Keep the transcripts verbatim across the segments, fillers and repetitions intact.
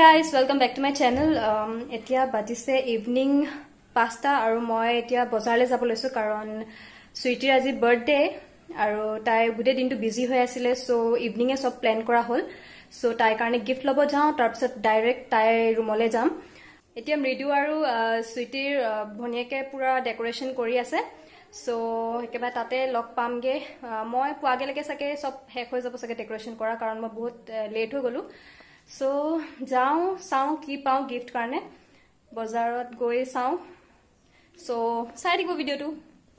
guys, welcome back to my channel. Um, etia badise evening pasta aru moi etia bazarle jabo loisu karon Sweetie aji birthday aru tai gude din tu busy hoy asile so evening e sob plan kora hol so tai karone gift lobo jao tar pisot direct tai roomole jam etia mridu aru Sweetie bhonieke pura decoration kori ase so ekeba tate log pamge moi puage leke sake sob hek hoy jabo sake decoration kora karon moi bahut late ho golu so jao sao ki pau gift karne bazarat goi sao so sai dikbo video tu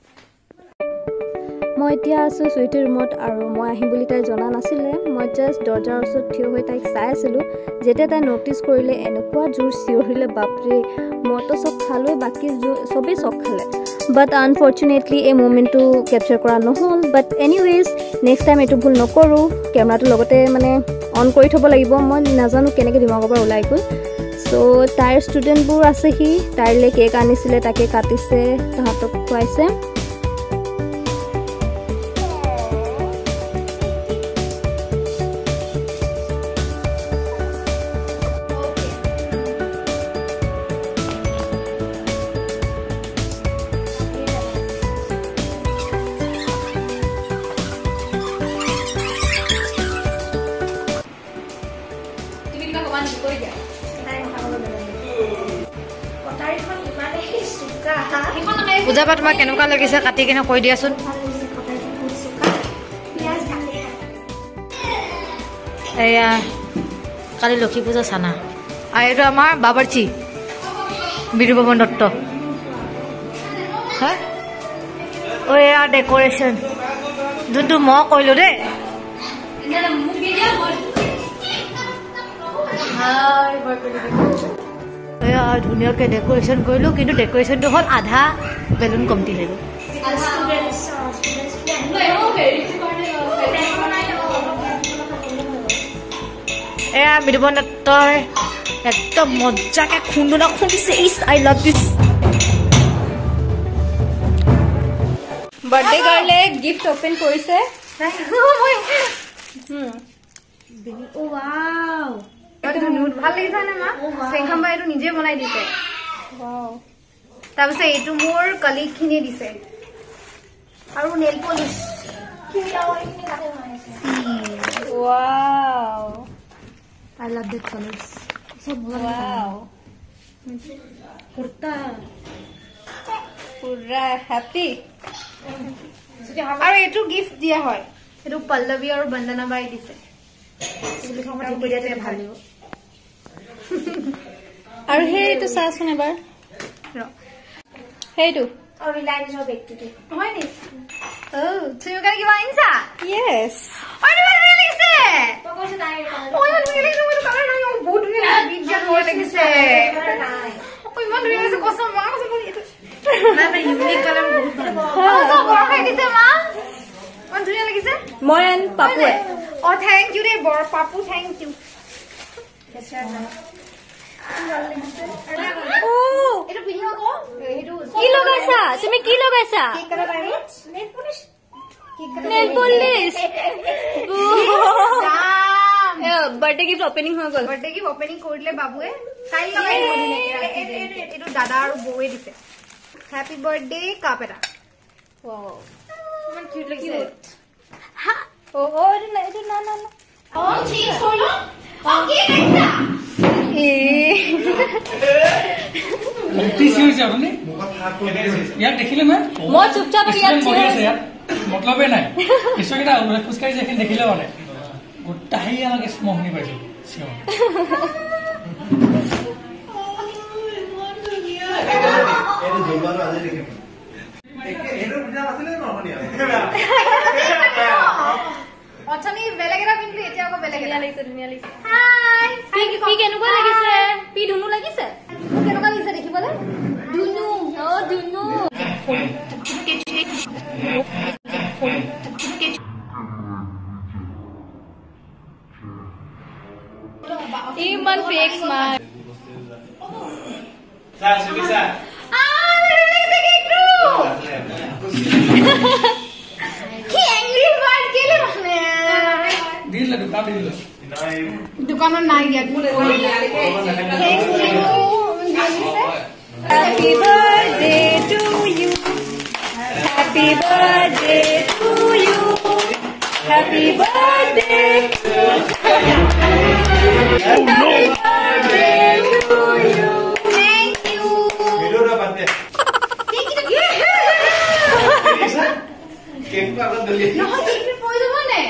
মই এতিয়া আছো সুইটি ৰুমত আৰু মই আহিম বুলি তাই জনা নাছিলে মই জাস্ট দৰজাৰ ওচৰত থিয় হৈ তাইক চাই আছিলো যেতে তাই নোটিস কৰিলে এনেকুৱা জোৰ চিঞৰিলে বাপৰে মইতো সব খালো বাকি সবে সব খালে বাট আনফৰচুনেটলি এই মোমেন্টটো ক্যাপচাৰ কৰা নহল বাট এনিৱেজ নেক্সট টাইম এটো ভুল নকৰো কেমেৰাটো লগতে মানে অন কৰি থব লাগিব মই নাজানো কেনেকৈ দিমাগৰ পৰা ওলাই গল সো তাইৰ ষ্টুডেন্টবোৰ আছে হি তাইলে কেক আনিছিলে তাকে কাটিছে তাহাতক খুৱাইছে পূজা বা তোমাক কেনেকুৱা লাগিছে কাটি কিনে কৈ দিয়াচোন এয়া কালি লক্ষী পূজা চানা আৰু এইটো আমাৰ বাবাৰচি বিৰুপৱন দত্ত হা ও এয়া ডেকোৰেশ্যন যোনটো মই কৈলো দেই ধুনীয়াকে ডেকোৰেশ্যন কৰিলো কিন্তু ডেকোৰেশ্যনটো হ'ল আধা বেলুন কমতি হৈ গ'ল এয়া বিৰুপৱন দত্তই একদম মজাকে খুন্দনা খুন্দিছে ইছ আই লাভ দিছ বাৰ্থডে গাৰ্লে গিফট ওপেন কৰিছে ও ওয়াও এইটো নিউট ভাল লাগিছে না মা সেংখাম্বা এইটো নিজে বনাই দিছে ওয়াও তাৰপিছত এইটো মোৰ কলিগ খিনি দিছে আৰু nail polish wow I love the colors so wow kurta pura happy আৰু এইটো গিফট দিয়া হয় এইটো পল্লৱী আৰু বন্দনা বাই দিছে বুলি কম ঠিক কৰি দিতে ভাল হ'ব আৰু হেইটো চাচোন এবাৰ হেইটো আৰু লাইন জব একটুতে হয় নি ও তুমি কানে কি বাইনছা yes অই নি ভাল লাগিছে তো কৈছ নাই ওই ভাল লাগিছে মই কালাৰ নাই বহুত ধুনীয়া লাগিছে বিজা ধুনীয়া লাগিছে ওই মন ধুনীয়া লাগিছে কসম মা কসম এইটো না না ইউনিক কালাৰ বহুত ভাল সব বড় খাই দিছে মা মন ধুনীয়া লাগিছে মই এন পাপু ও থ্যাংক ইউ রে বড় পাপু থ্যাংক ইউ ও এটা পিনিও কো এইটো কি লগাইছা তুমি কি লগাইছা কেক কাটা পাইবো nail polish nail polish birthday gift opening হৈ গল বাৰ্থডে গিফট ওপেনিং কৰিলে বাবুৱে কাই লগাই দিলে এইটো দাদা আৰু বৌৱে দিছে হ্যাপি বাৰ্থডে কাপ এটা ওয়াও ইমান কিউট লাগিছে হা ও ও এটা না এটা না না ও ঠিক হলো ও কি এটা এ টিসি হইছে আপনি ইয়াত দেখিলে না মই চুপচাপ ইয়াত আছে ইয়াত মতলবে নাই কিছু কিটা খুসকাই যেখিনি দেখিলে মানে গোটাই আমাকে স্মহনি পাইছো সিও এটো জলবাৰ আজি দেখিম এটো বুজা নাছিলে নহনি অচনি বেলেগেৰা পিনলি এতিয়া আকৌ বেলেগেৰা লাগিছে ধুনীয়া লাগিছে হাই পি পি কেনেকুৱা লাগিছে পি ধুনু লাগিছে কেনেকুৱা লাগিছে দেখিবলে ধুনু ও ধুনু ইমান ফেক স্মাইল সা সুবিসা আ লাগিছে কেকটো কি এংগ্রি বার্ড কেলে মানে দিল দুকা দিল দোকানত নাই দিয়া Happy birthday to you. Happy birthday to you. Happy birthday. Happy birthday to you. Thank you. Video na bante. Cake ka agad dali. নহয় ঠিক পই যাব নে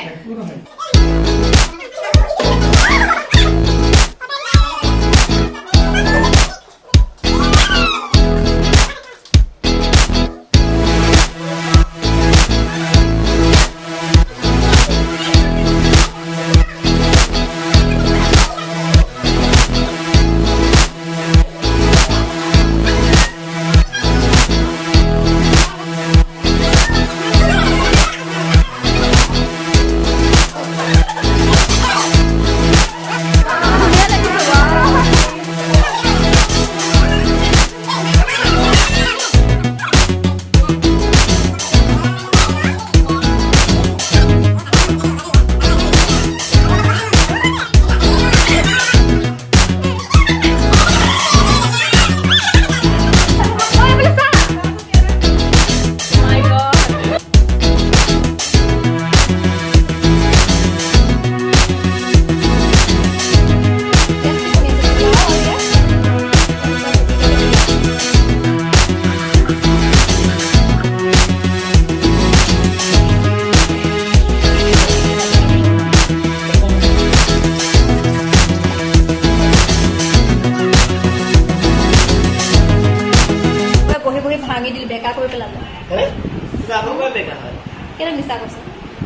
ভাঙি দিল বেকা কৰি পেলালে হে জানো মই বেকা হয় কেনে মিছা কৈছে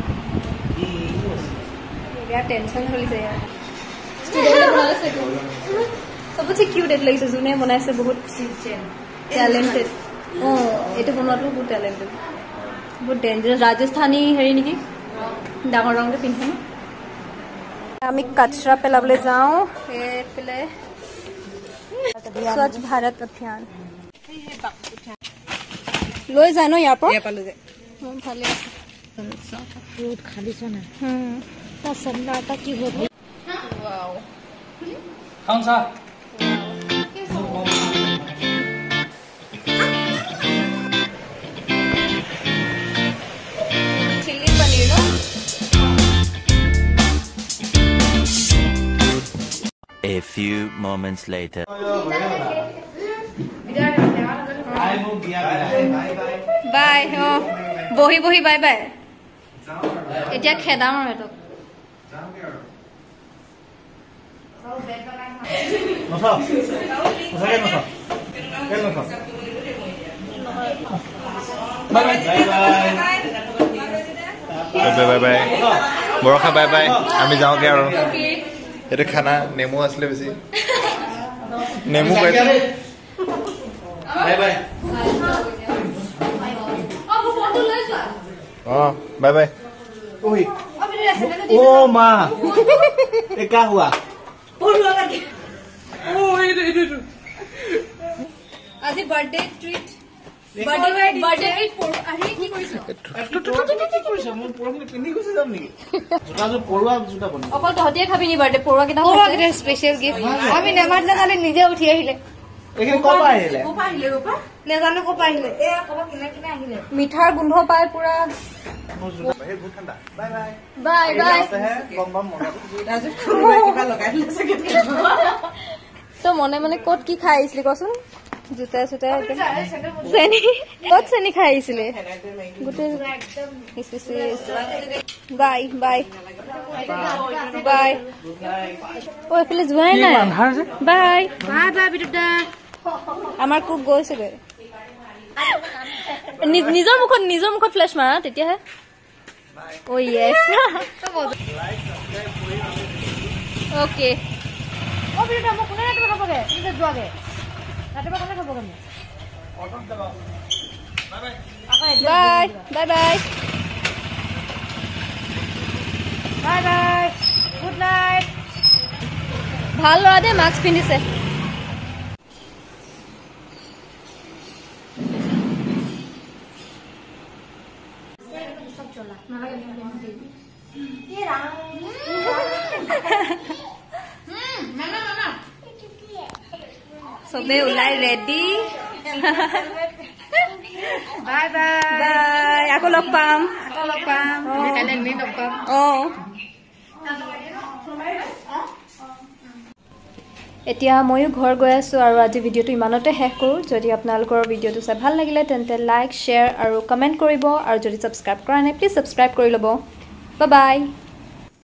ইয়াৰ টেনচন হলিছে ইয়াৰ ষ্টুডেন্ট বনাইছে সবচে কিউট এট লাগিছে জুনে বনাইছে বহুত ট্যালেন্টেড ও এটো বনোৱাটো বহুত ট্যালেন্টেড বহুত ডেঞ্জারাস রাজস্থানী হেৰি নেকি ডাঙৰ ৰংটো পিন্ধে আমি কচৰা পেলাবলৈ যাওঁ এইফালে স্বচ্ছ ভাৰত অভিযান লৈ যায় ন ইয়াৰ পৰা পালো যে ভালে আছে বহুত খালি চনা হুম তা সন্নাটা কি হবে ওয়াও খাওঁ চা চিলি পনীৰ ন A few moments later. Bye অ বহি বহি বাই বাই এতিয়া খেদাম আৰু এটো নথা সঁচাকে নথা কেন নথা bye bye bye bye bye Barkha bye bye আমি যাওঁগে আৰু এইটো খানা নেমু আছিলে বেছি নেমু পাইছে বাই বাই অ বাই বাই ओही ओ माँ ये क्या हुआ আজি birthday treat birthday birthday treat আহি কি কৰিছো অকল তহঁতিয়ে খাবি নি বাৰ্থডে পৰুৱা কেইটা স্পেচিয়েল গিফ্ট আমি নেমাত নাজানে নিজে উঠি আহিলে নেজানো ক'ৰ পৰা আহিলে মিঠাৰ গোন্ধ পাই পুৰা বাই বাই তো মনে মনে ক'ত কি খাই আহিছিলি কচোন জোতা চোতা চেনি ক'ত চেনি খাই আহিছিলে গোটেই বাই বাই বাই অ এইফালে যোৱাই নাই বাই বাই বাই বিটুদা আমাৰ কুক গৈছেগৈ নিজৰ মুখত নিজৰ মুখত ফ্লেছ মাৰা তেতিয়াহে ও ইয়েস ওকে ও বিটুদা মোক কোনে ৰাতিপুৱা খাবগে নিজে যোৱাগে ৰাতিপুৱা কোনে খাবগে মোক bye bye bye bye bye bye good night ভাল ল'ৰা দে মাস্ক পিন্ধিছে চবে ওলাই ৰেডি বাই বাই বাই আকৌ লগ পাম আকৌ লগ পাম কাইলৈ এনে লগ পাম অঁ এতিয়া ময়ো ঘৰ গৈ আছোঁ আৰু আজি ভিডিঅ'টো ইমানতে শেষ কৰোঁ যদি আপোনালোকৰ ভিডিঅ'টো চাই ভাল লাগিলে তেন্তে লাইক শ্বেয়াৰ আৰু কমেণ্ট কৰিব আৰু যদি ছাবস্ক্ৰাইব কৰা নাই প্লিজ ছাবস্ক্ৰাইব কৰি ল'ব বাই বাই